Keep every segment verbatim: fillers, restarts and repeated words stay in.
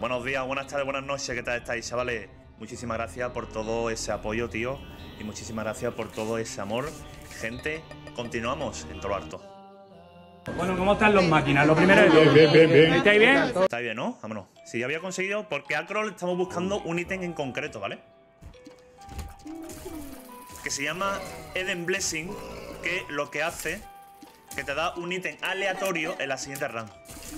Buenos días, buenas tardes, buenas noches, ¿qué tal estáis, chavales? Muchísimas gracias por todo ese apoyo, tío. Y muchísimas gracias por todo ese amor. Gente, continuamos en todo lo alto. Bueno, ¿cómo están los máquinas? Lo primero es todo. Bien, bien, bien. ¿Estáis bien? Está bien, ¿no? Vámonos. Si ya había conseguido, porque a Croll estamos buscando un ítem en concreto, ¿vale? Que se llama Eden Blessing, que lo que hace que te da un ítem aleatorio en la siguiente run.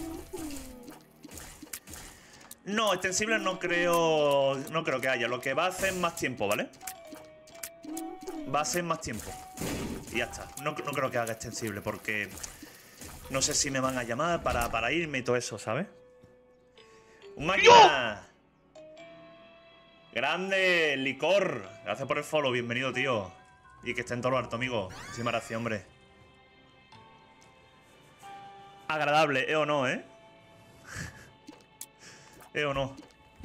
No, extensibles no creo. No creo que haya. Lo que va a hacer más tiempo, ¿vale? Va a ser más tiempo. Y ya está. No, no creo que haga extensible porque no sé si me van a llamar para, para irme y todo eso, ¿sabes? ¡Un máquina! ¡Grande! ¡Licor! Gracias por el follow, bienvenido, tío. Y que esté en todo lo alto, amigo. Muchísimas gracias, hombre. Agradable, ¿eh o no, eh? ¿Eh o no?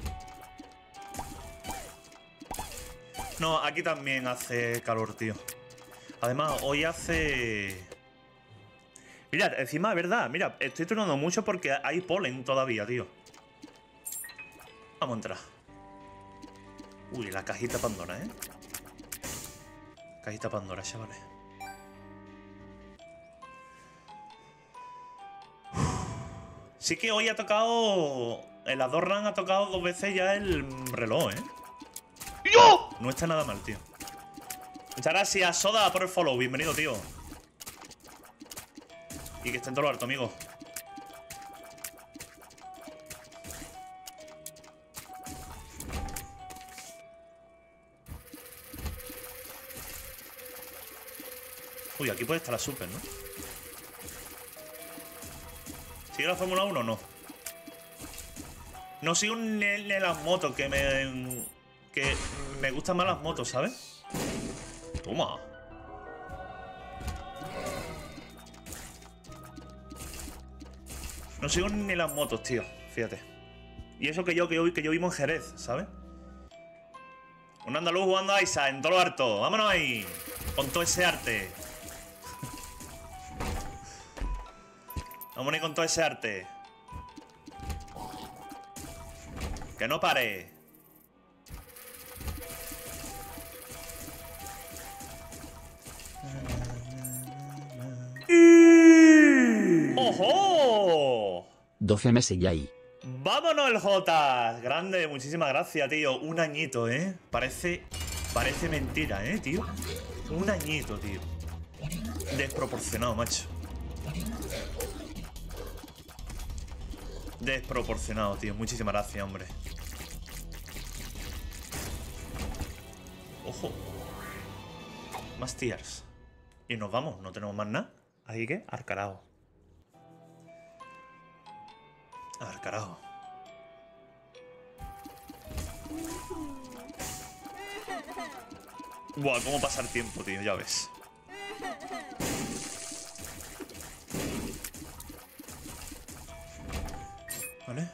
No, aquí también hace calor, tío. Además, hoy hace... Mirad, encima es verdad. Mira, estoy tronando mucho porque hay polen todavía, tío. Vamos a entrar. Uy, la cajita Pandora, ¿eh? Cajita Pandora, chavales. Sí que hoy ha tocado... En las dos runs ha tocado dos veces ya el reloj, ¿eh? ¡Yo! No está nada mal, tío. Muchas gracias, Soda, por el follow. Bienvenido, tío. Y que esté en todo lo alto, amigo. Uy, aquí puede estar la super, ¿no? ¿Sigue la Fórmula uno o no? No sigo ni, ni las motos, que me... Que me gustan más las motos, ¿sabes? Toma. No sigo ni las motos, tío. Fíjate. Y eso que yo, que yo, que yo vivo en Jerez, ¿sabes? Un andaluz jugando a Isa en todo lo harto. Vámonos ahí. Con todo ese arte. Vámonos ahí con todo ese arte. Que no pare. ¡Ojo! doce meses ya ahí. ¡Vámonos el Jotas! Grande, muchísimas gracias, tío. Un añito, ¿eh? Parece... Parece mentira, ¿eh, tío? Un añito, tío. Desproporcionado, macho. Desproporcionado, tío. Muchísimas gracias, hombre. Ojo. Más tiers. Y nos vamos, no tenemos más nada. Así que, al carajo. Al carajo. Buah, cómo pasa el tiempo, tío, ya ves. Vale.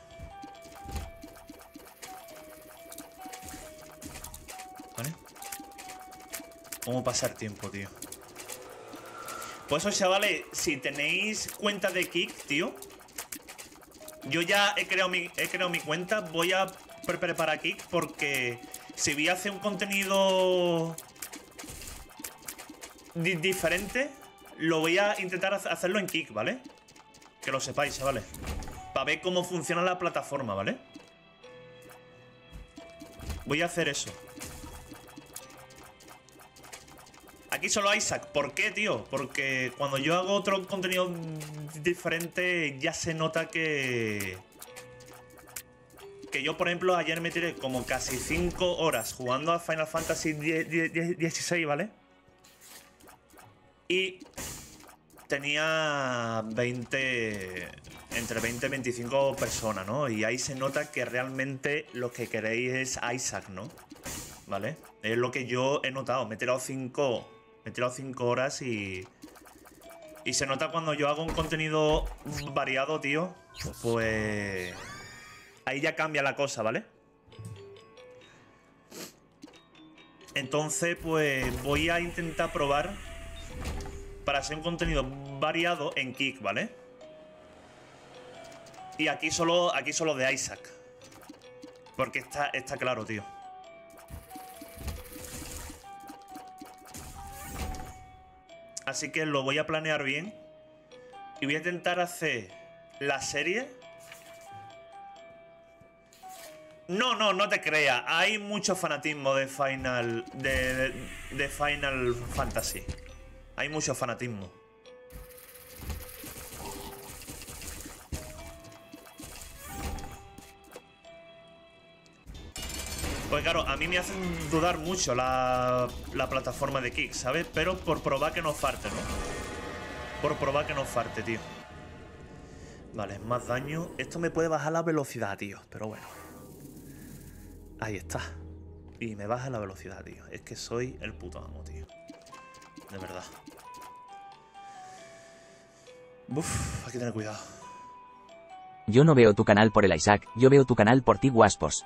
Vale. ¿Cómo pasa el tiempo, tío? Pues eso, chavales, si tenéis cuenta de Kick, tío, yo ya he creado mi, he creado mi cuenta. Voy a pre preparar Kick porque si voy a hacer un contenido di diferente, lo voy a intentar hacerlo en Kick, ¿vale? Que lo sepáis, chavales. Para ver cómo funciona la plataforma, ¿vale? Voy a hacer eso. Aquí solo Isaac. ¿Por qué, tío? Porque cuando yo hago otro contenido diferente ya se nota que... Que yo, por ejemplo, ayer me tiré como casi cinco horas jugando a Final Fantasy dieciséis, ¿vale? Y tenía veinte... Entre veinte y veinticinco personas, ¿no? Y ahí se nota que realmente lo que queréis es Isaac, ¿no? ¿Vale? Es lo que yo he notado. Me he tirado cinco... Me he tirado cinco horas y... Y se nota cuando yo hago un contenido variado, tío. Pues... Ahí ya cambia la cosa, ¿vale? Entonces, pues... Voy a intentar probar para hacer un contenido variado en Kick, ¿vale? Y aquí solo, aquí solo de Isaac. Porque está, está claro, tío. Así que lo voy a planear bien. Y voy a intentar hacer la serie. No, no, no te creas. Hay mucho fanatismo de Final. De, de, de Final Fantasy. Hay mucho fanatismo. Pues claro, a mí me hacen dudar mucho la, la plataforma de Kick, ¿sabes? Pero por probar que no falte, ¿no? Por probar que no falte, tío. Vale, más daño. Esto me puede bajar la velocidad, tío. Pero bueno. Ahí está. Y me baja la velocidad, tío. Es que soy el puto amo, tío. De verdad. Uf, hay que tener cuidado. Yo no veo tu canal por el Isaac, yo veo tu canal por ti, Guaspos.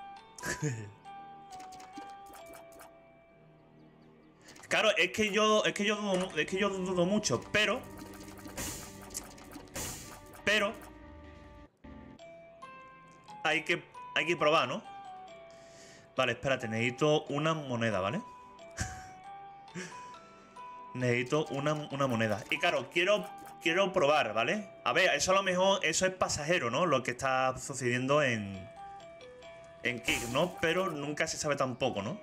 Claro, es que yo. Es que yo dudo, es que yo dudo mucho, pero. Pero. Hay que. Hay que probar, ¿no? Vale, espérate, necesito una moneda, ¿vale? Necesito una, una moneda. Y claro, quiero. Quiero probar, ¿vale? A ver, eso a lo mejor. Eso es pasajero, ¿no? Lo que está sucediendo en. En Kick, ¿no? Pero nunca se sabe tampoco, ¿no?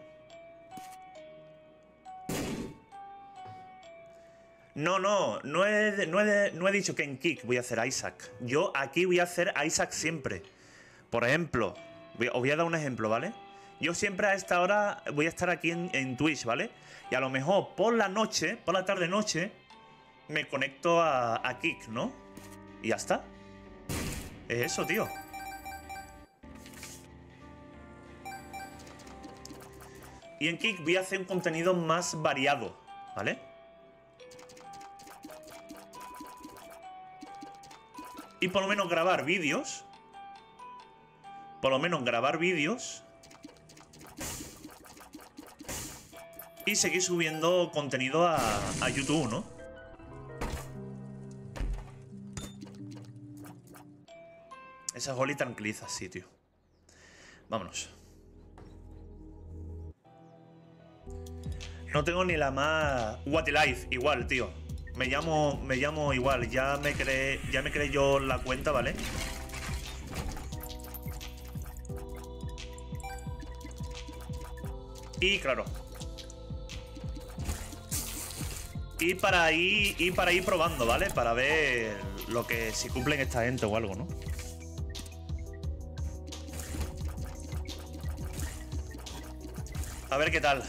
No, no, no he, no, he, no he dicho que en Kick voy a hacer Isaac. Yo aquí voy a hacer Isaac siempre. Por ejemplo, voy, os voy a dar un ejemplo, ¿vale? Yo siempre a esta hora voy a estar aquí en, en Twitch, ¿vale? Y a lo mejor por la noche, por la tarde-noche, me conecto a, a Kick, ¿no? Y ya está. Es eso, tío. Y en Kick voy a hacer un contenido más variado, ¿vale? Y por lo menos grabar vídeos. Por lo menos grabar vídeos. Y seguir subiendo contenido a, a YouTube, ¿no? Esa Holly tranquiliza, sí, tío. Vámonos. No tengo ni la más... What Life, igual, tío. Me llamo, me llamo igual, ya me creé, ya me creé yo la cuenta, ¿vale? Y claro. Y para ir, y para ir probando, ¿vale? Para ver lo que si cumplen esta gente o algo, ¿no? A ver qué tal.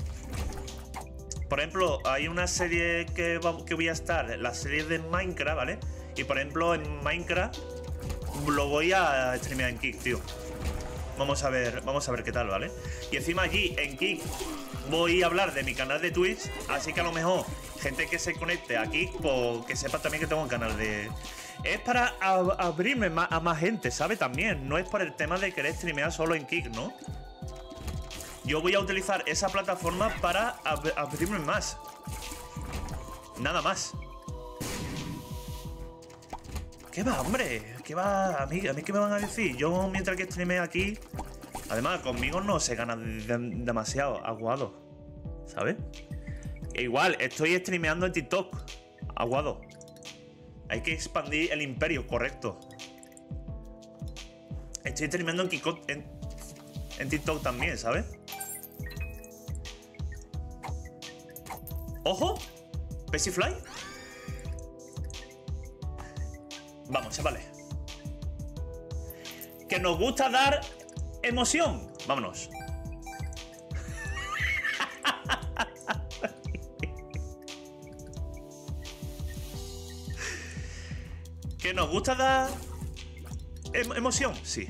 Por ejemplo, hay una serie que, va, que voy a estar, la serie de Minecraft, ¿vale? Y por ejemplo, en Minecraft lo voy a streamear en Kick, tío. Vamos a ver, vamos a ver qué tal, ¿vale? Y encima allí, en Kick, voy a hablar de mi canal de Twitch, así que a lo mejor gente que se conecte a Kick, pues que sepa también que tengo un canal de... Es para ab abrirme más, a más gente, ¿sabe? También, no es por el tema de querer streamear solo en Kick, ¿no? Yo voy a utilizar esa plataforma para ab abrirme más. Nada más. ¿Qué va, hombre? ¿Qué va? ¿A mí, ¿A mí qué me van a decir? Yo mientras que streamee aquí... Además, conmigo no se gana de de demasiado aguado, ¿sabes? E igual, estoy streameando en TikTok. Aguado. Hay que expandir el imperio, correcto. Estoy streameando en, Kiko, en, en TikTok también, ¿sabes? ¡Ojo! ¿Pesifly? Vamos, chavales. Que nos gusta dar emoción. Vámonos. Que nos gusta dar em emoción, sí.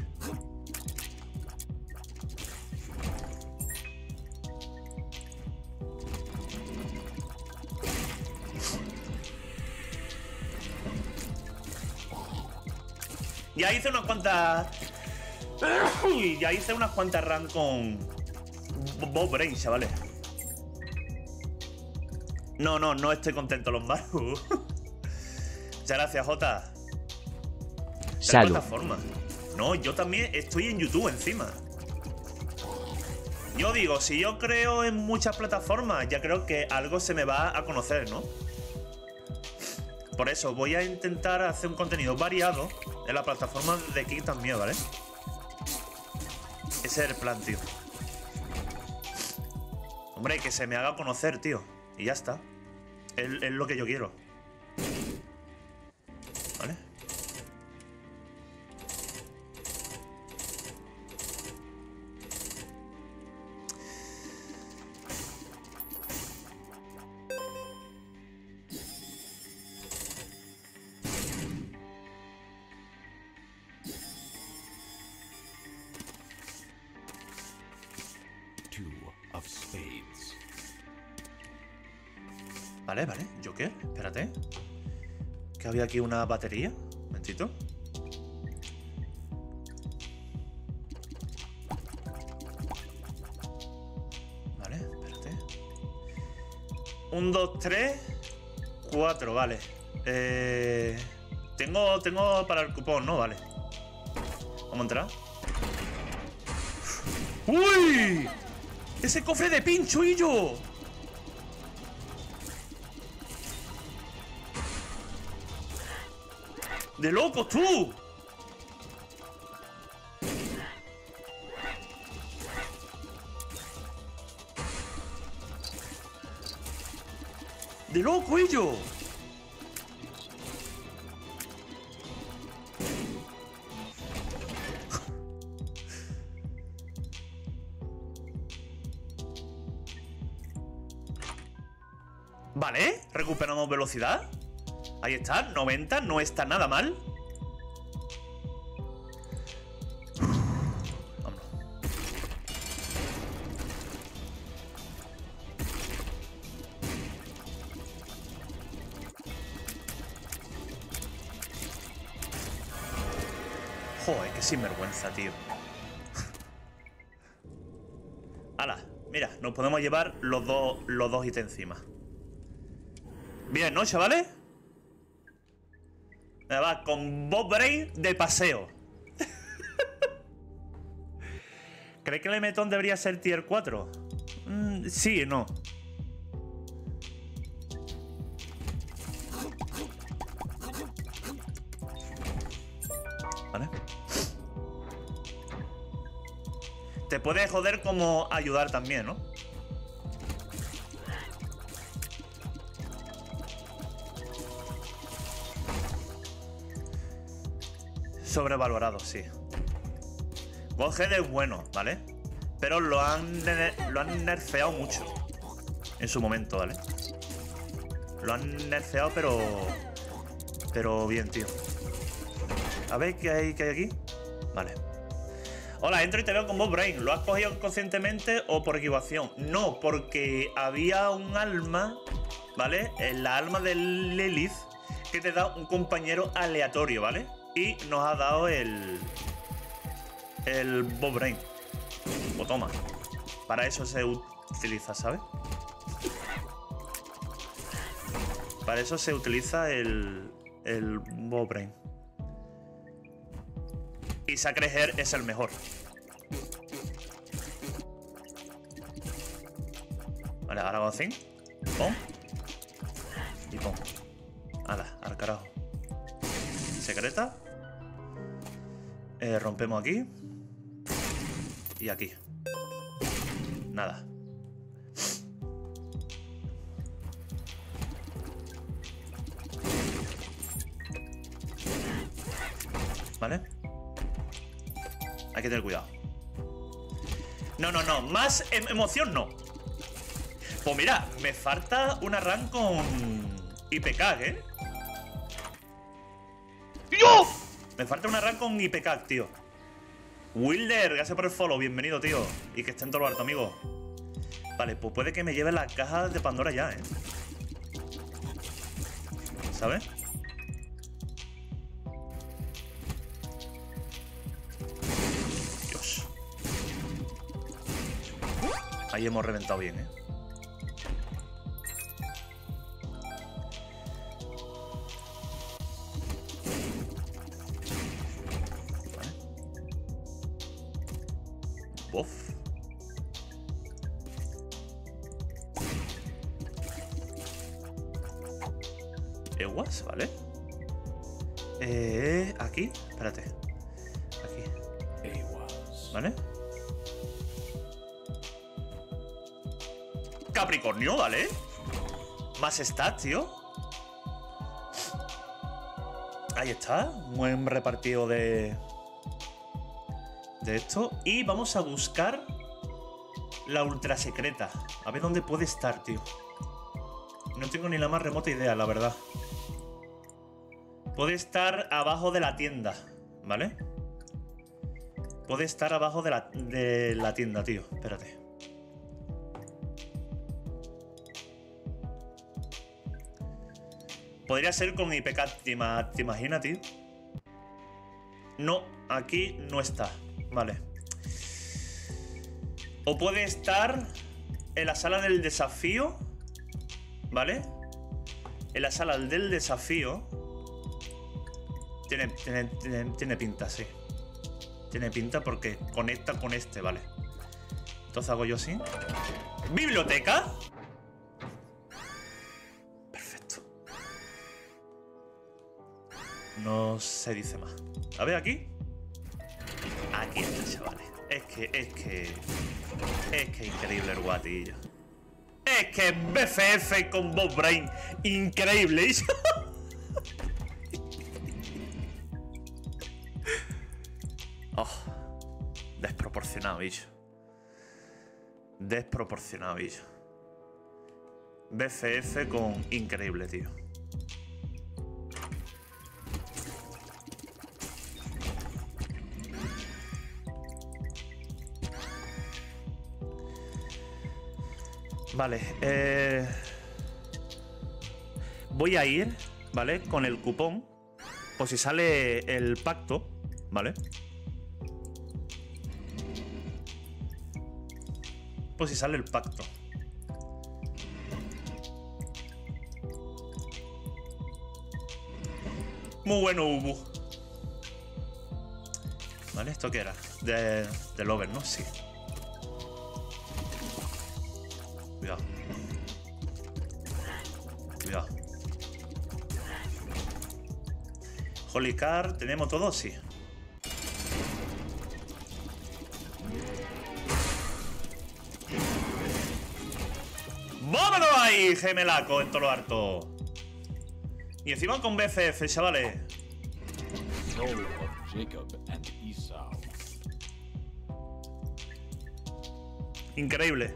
Ya hice unas cuantas... Uy, ya hice unas cuantas runs con... Bob Brain, chavales. No, no, no estoy contento, los Maru. Muchas gracias, Jota. Salud. Plataforma. No, yo también estoy en YouTube encima. Yo digo, si yo creo en muchas plataformas, ya creo que algo se me va a conocer, ¿no? Por eso voy a intentar hacer un contenido variado en la plataforma de Kick también, ¿vale? Ese es el plan, tío. Hombre, que se me haga conocer, tío. Y ya está. Es, es lo que yo quiero. ¿Vale? Vale, vale. Joker, espérate. Que había aquí una batería. Un momentito. Vale, espérate. Un, dos, tres, cuatro, vale. Eh, tengo, tengo para el cupón, ¿no? Vale. Vamos a entrar. ¡Uy! ¡Ese cofre de pincho y yo! ¡De locos, tú! ¡De loco, ello! Vale, recuperamos velocidad. Ahí está, noventa, no está nada mal. Vámonos. Joder, qué sinvergüenza, tío. Hala, mira, nos podemos llevar los dos, los dos ítems encima. Bien, ¿no, chavales? Me va con Bob Brain de paseo. ¿Crees que el Emetón debería ser tier cuatro? Mm, sí, no. Vale. Te puede joder como ayudar también, ¿no? Sobrevalorado, sí. Godhead es bueno, ¿vale? Pero lo han, lo han nerfeado mucho en su momento, ¿vale? Lo han nerfeado, pero... Pero bien, tío. A ver, ¿qué hay, qué hay aquí? Vale. Hola, entro y te veo con Bob Brain. ¿Lo has cogido conscientemente o por equivocación? No, porque había un alma, ¿vale? En la alma de Lilith que te da un compañero aleatorio, ¿vale? Y nos ha dado el... El Bob Brain. O toma. Para eso se utiliza, ¿sabes? Para eso se utiliza el... El Bob Brain. Y Sacred es el mejor. Vale, ahora hago así. Pum. Y pum. Hala, al carajo. Secreta. Eh, rompemos aquí. Y aquí. Nada. ¿Vale? Hay que tener cuidado. No, no, no. Más em emoción no. Pues mira, me falta una run con I P K, ¿eh? ¡Yo! Me falta una run con I P K, tío. Wilder, gracias por el follow. Bienvenido, tío. Y que esté en todo lo alto, amigo. Vale, pues puede que me lleve la caja de Pandora ya, ¿eh? ¿Sabes? Dios. Ahí hemos reventado bien, ¿eh? Ewas, ¿vale? Eh, aquí, espérate. Aquí. ¿Vale? Capricornio, ¿vale? Más stats, tío. Ahí está. Buen repartido de... De esto. Y vamos a buscar la ultra secreta. A ver dónde puede estar, tío. No tengo ni la más remota idea, la verdad. Puede estar abajo de la tienda, ¿vale? Puede estar abajo de la, de la tienda, tío. Espérate. Podría ser con I P K, ¿te, ima ¿te imaginas, tío? No, aquí no está. Vale. O puede estar en la sala del desafío, ¿vale? En la sala del desafío. Tiene, tiene, tiene, tiene pinta, sí. Tiene pinta porque conecta con este, vale. Entonces hago yo así. ¿Biblioteca? Perfecto. No se dice más. A ver, aquí. Aquí está, chavales. Es que, es que... Es que increíble el guatillo. Es que B F F con Bob Brain. Increíble. Oh, desproporcionado, bicho. Desproporcionado, bicho. B F F con increíble, tío. Vale, eh... voy a ir, ¿vale? Con el cupón. Por si sale el pacto, ¿vale? Pues si sale el pacto. Muy bueno, Ubu. Vale, ¿esto qué era? De, de Lover, ¿no? Sí. Cuidado. Cuidado. Holy Card, ¿tenemos todo? Sí. ¡Vámonos ahí, gemelaco, en todo lo harto! Y encima con B F F, chavales. Increíble.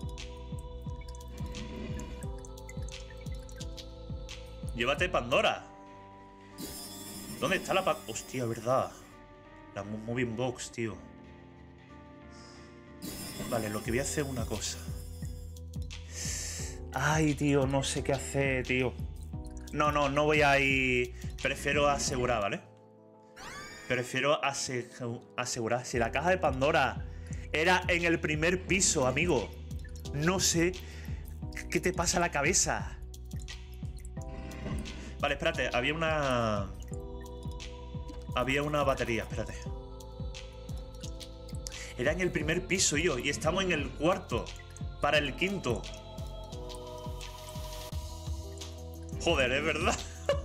Llévate Pandora. ¿Dónde está la pa... Hostia, verdad. La Moving Box, tío. Vale, lo que voy a hacer es una cosa. Ay, tío, no sé qué hacer, tío. No, no, no voy a ir... Prefiero asegurar, ¿vale? Prefiero ase... asegurar. Si la caja de Pandora era en el primer piso, amigo. No sé qué te pasa a la cabeza. Vale, espérate. Había una... Había una batería, espérate. Era en el primer piso, yo. Y estamos en el cuarto. Para el quinto. Joder, es verdad.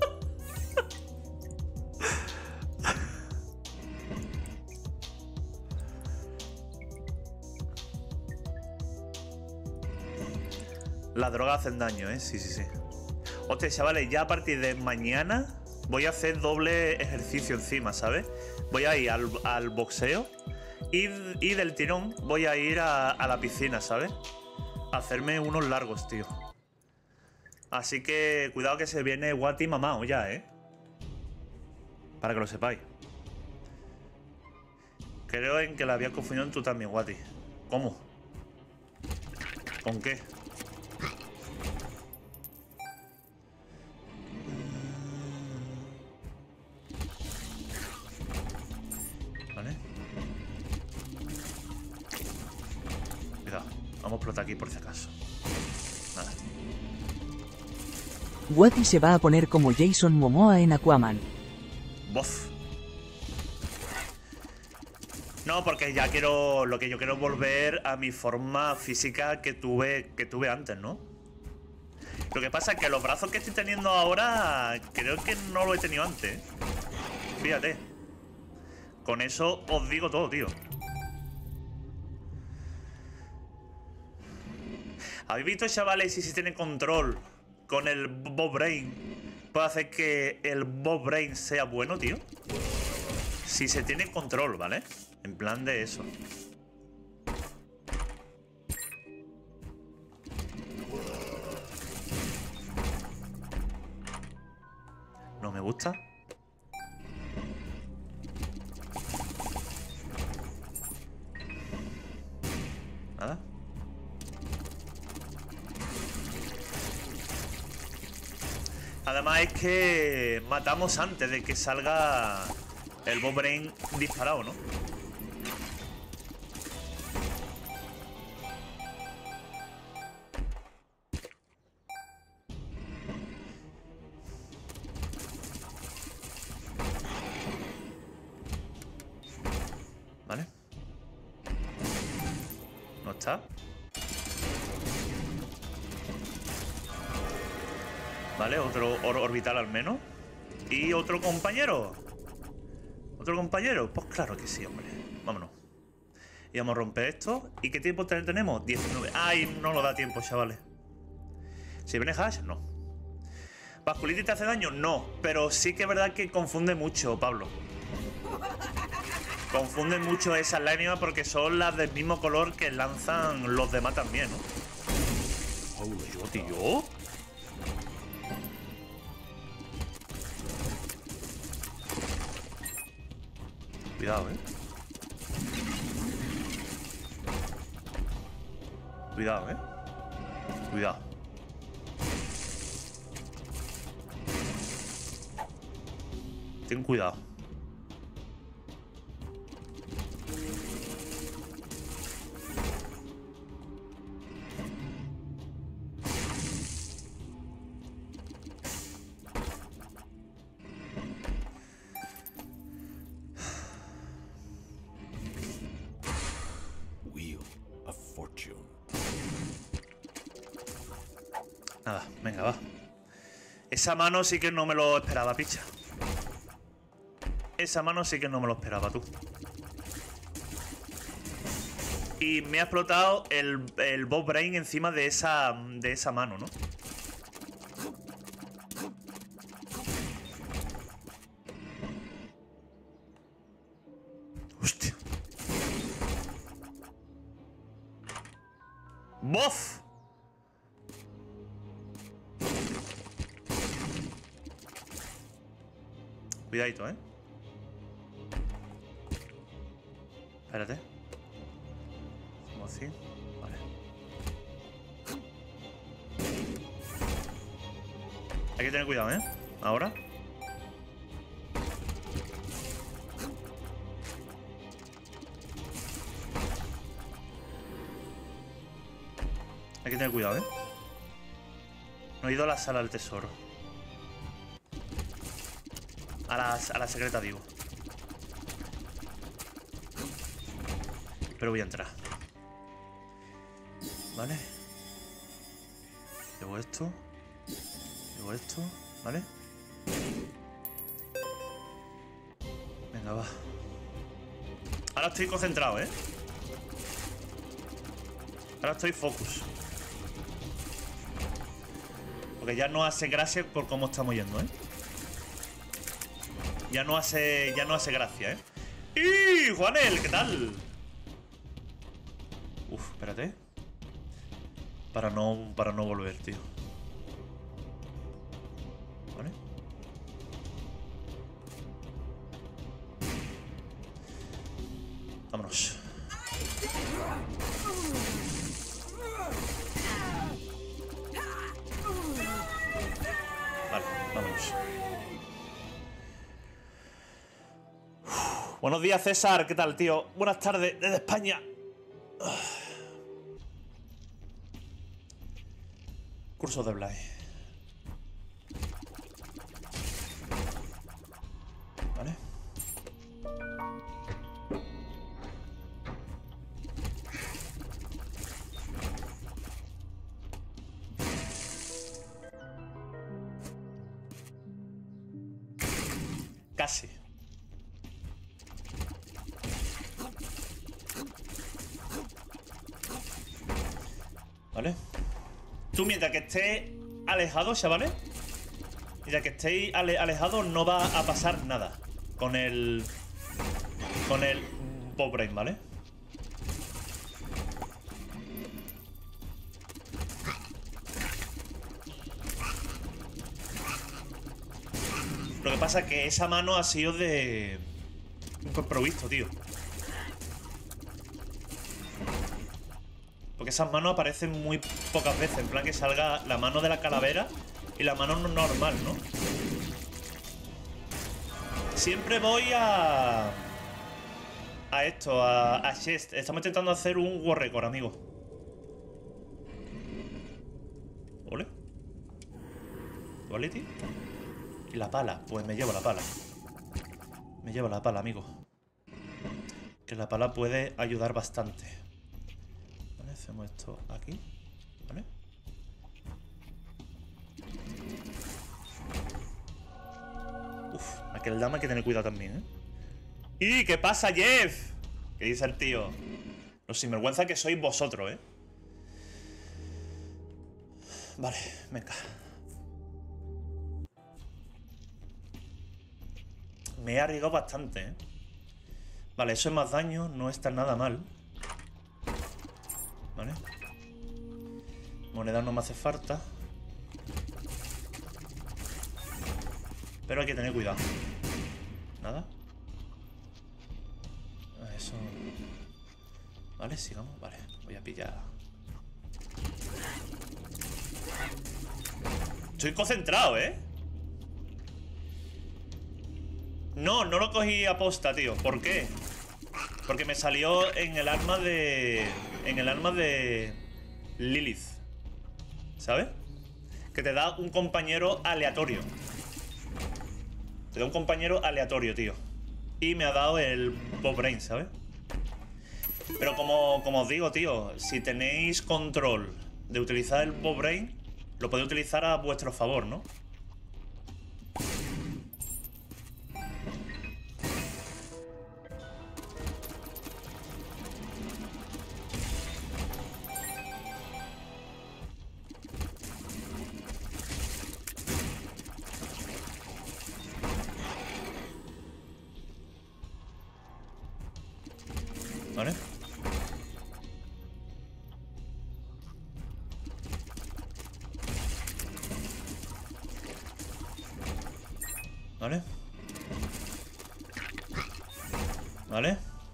Las drogas hacen daño, ¿eh? Sí, sí, sí. Hostia, chavales, ya a partir de mañana voy a hacer doble ejercicio encima, ¿sabes? Voy a ir al, al boxeo y, y del tirón voy a ir a, a la piscina, ¿sabes? A hacerme unos largos, tío. Así que cuidado que se viene Guati mamao ya, ¿eh? Para que lo sepáis. Creo en que la había confundido en tú también, Guati. ¿Cómo? ¿Con qué? Vale. Cuidado. Vamos a explotar aquí por si acaso. Nada. Guati se va a poner como Jason Momoa en Aquaman. Voz. No, porque ya quiero... Lo que yo quiero es volver a mi forma física que tuve, que tuve antes, ¿no? Lo que pasa es que los brazos que estoy teniendo ahora creo que no lo he tenido antes, ¿eh? Fíjate. Con eso os digo todo, tío. ¿Habéis visto, chavales, si se tiene control con el Bob Brain puede hacer que el Bob Brain sea bueno, tío? Si se tiene control, ¿vale? En plan de eso. No me gusta. Nada. Además es que matamos antes de que salga el Bob Brain disparado, ¿no? Vale. No está. Vale, otro or orbital al menos. ¿Y otro compañero? ¿Otro compañero? Pues claro que sí, hombre. Vámonos. Y vamos a romper esto. ¿Y qué tiempo tenemos? diecinueve. ¡Ay! No nos da tiempo, chavales. ¿Si viene hash? No. ¿Vasculitis te hace daño? No. Pero sí que es verdad que confunde mucho, Pablo. Confunde mucho esas lágrimas porque son las del mismo color que lanzan los demás también, ¿no? ¡Oh, yo, tío! Cuidado, eh. Cuidado, eh. Cuidado. Ten cuidado. Nada, venga, va. Esa mano sí que no me lo esperaba, picha. Esa mano sí que no me lo esperaba, tú. Y me ha explotado el, el Bob Brain encima de esa, de esa mano, ¿no? Hostia. ¡Bof! Cuidadito, ¿eh? Espérate. Hacemos así. Vale. Hay que tener cuidado, ¿eh? Ahora. Hay que tener cuidado, ¿eh? No he ido a la sala del tesoro. A la, a la secreta, digo. Pero voy a entrar. Vale. Llevo esto. Llevo esto. Vale. Venga, va. Ahora estoy concentrado, ¿eh? Ahora estoy focus. Porque ya no hace gracia por cómo estamos yendo, ¿eh? Ya no hace, ya no hace gracia, ¿eh? ¡Y Juanel! ¿Qué tal? Uf, espérate. Para no, para no volver, tío. ¿Vale? Vámonos. Vale, vámonos. Buenos días, César. ¿Qué tal, tío? Buenas tardes, desde España. Curso de Blay. Vale. Casi. ¿Vale? Tú mientras que estés alejado, chavales, mientras que estéis ale alejados no va a pasar nada con el... Con el Bob Brain, ¿vale? Lo que pasa es que esa mano ha sido de... Pues provisto, tío. Porque esas manos aparecen muy pocas veces. En plan que salga la mano de la calavera y la mano normal, ¿no? Siempre voy a... A esto, a, a Chest. Estamos intentando hacer un War Record, amigo. ¿Ole? ¿Vale, tío? Y la pala, pues me llevo la pala. Me llevo la pala, amigo. Que la pala puede ayudar bastante. Vale, hacemos esto aquí. Vale. Uf, aquel dama hay que tener cuidado también, ¿eh? ¿Y qué pasa, Jeff? ¿Qué dice el tío? Los sinvergüenza que sois vosotros, ¿eh? Vale, venga. Me he arriesgado bastante, ¿eh? Vale, eso es más daño, no está nada mal. Vale. Moneda no me hace falta. Pero hay que tener cuidado. Nada. Eso. Vale, sigamos. Vale, voy a pillar. Estoy concentrado, ¿eh? No, no lo cogí a posta, tío. ¿Por qué? Porque me salió en el arma de... En el arma de... Lilith. ¿Sabes? Que te da un compañero aleatorio. Te da un compañero aleatorio, tío. Y me ha dado el Bob Brain, ¿sabes? Pero como, como os digo, tío, si tenéis control de utilizar el Bob Brain, lo podéis utilizar a vuestro favor, ¿no? ¿Vale? ¿Vale? ¿Vale?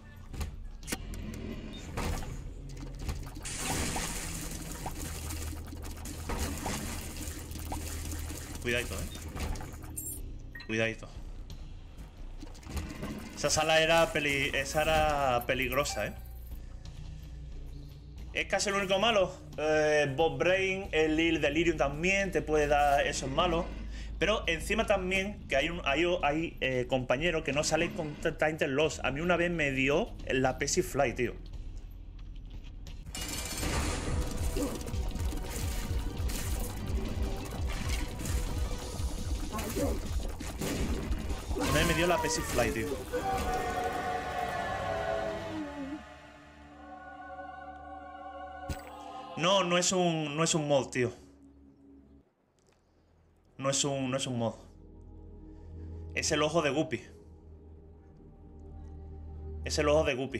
Cuidadito, eh. Cuidadito. Esa sala era peli... Esa era peligrosa, ¿eh? Es casi lo único malo. Eh, Bob Brain, el Lil Delirium también te puede dar esos malos. Pero encima también que hay, un, hay, hay eh, compañeros que no salen con Tainted Lost. A mí una vez me dio la Pesifly, tío. Una vez me dio la Pesifly, tío. No, no es un, no es un mod, tío. No es un, no es un mod. Es el ojo de Guppy. Es el ojo de Guppy.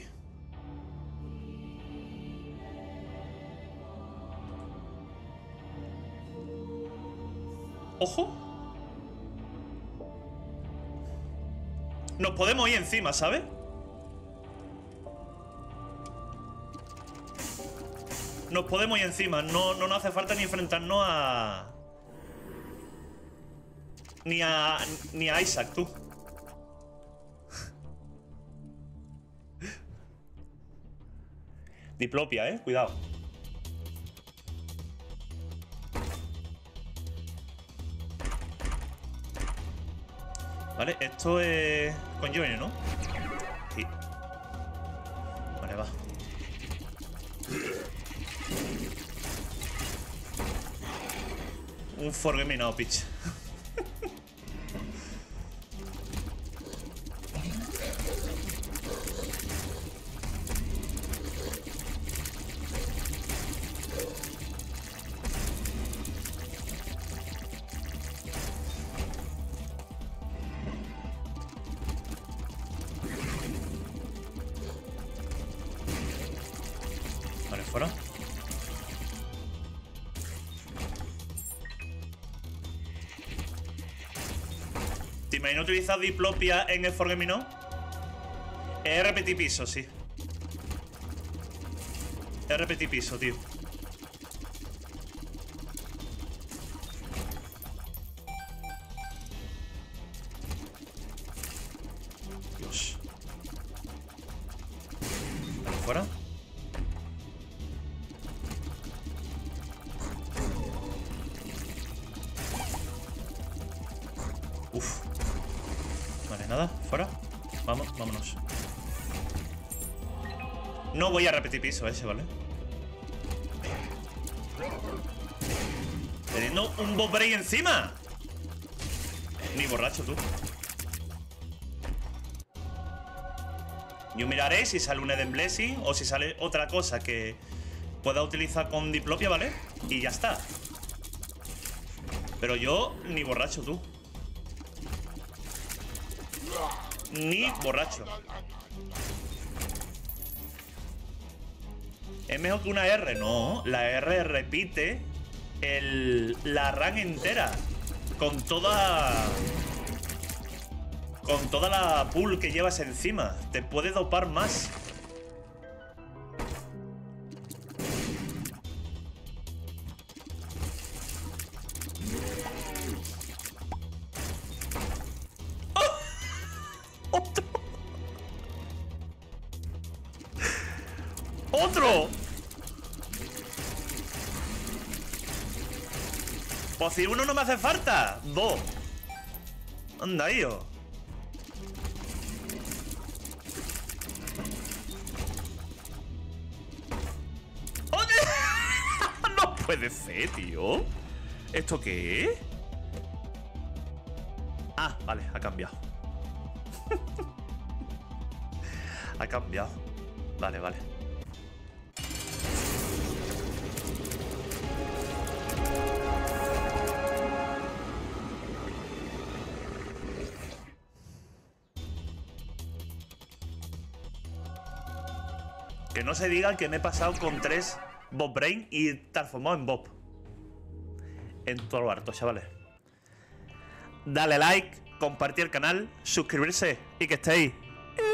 ¡Ojo! Nos podemos ir encima, ¿sabes? Nos podemos ir encima. No, no nos hace falta ni enfrentarnos a... Ni a... Ni a Isaac, tú. Diplopia, eh. Cuidado. Vale, esto es... Con Johnny, ¿no? Sí. Vale, va. Un Forget Me Now, pitch. fuera. ¿Te imaginas utilizar diplopia en el Forget No? Es repetir piso, sí. Es repetir piso, tío. Dios. Vale, fuera. Uf. Vale, nada, fuera. Vamos, vámonos. No voy a repetir piso ese, ¿vale? Teniendo un Bob Brain encima. Ni borracho, tú. Yo miraré si sale un Eden Blessing o si sale otra cosa que pueda utilizar con diplopia, ¿vale? Y ya está. Pero yo, ni borracho, tú. Ni borracho. ¿Es mejor que una R? No, la R repite el, la run entera. Con toda... Con toda la pool que llevas encima. Te puede dopar más. ¡Oh! ¡Otro! ¡Otro! Pues si uno no me hace falta, dos. Anda, yo. No puede ser, tío. ¿Esto qué es? Ah, vale, ha cambiado. Ha cambiado. Vale, vale. Que no se diga que me he pasado con tres Bob Brain y transformado en Bob. En todo lo harto, chavales. Dale like, compartir el canal, suscribirse y que estéis